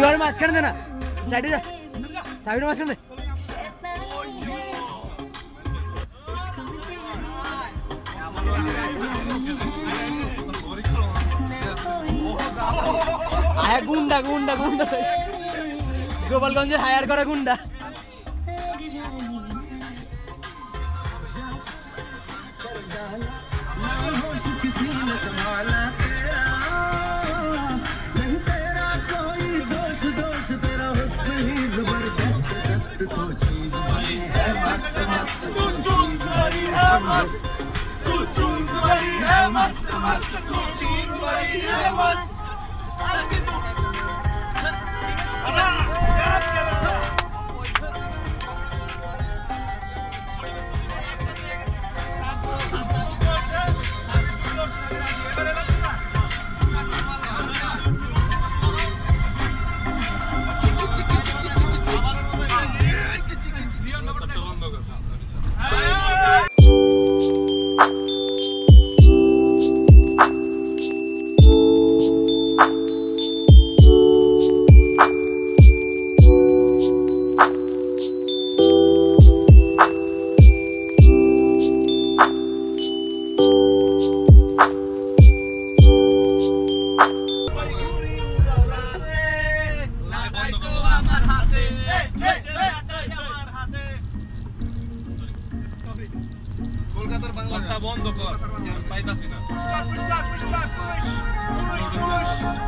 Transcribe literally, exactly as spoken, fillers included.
দুয়ার মাঝখানে দে না, সাইডে যা, সাইডে মাঝখানে দে। আয়া গুন্ডা গুন্ডা গুন্ডা গোপালগঞ্জের হায়ার করা গুন্ডা। কলকাতার বাংলা বন্ধ কর, পাইতাছি না। পুষ্কার পুষ্কার পুষ্কার পুশ পুশ পুশ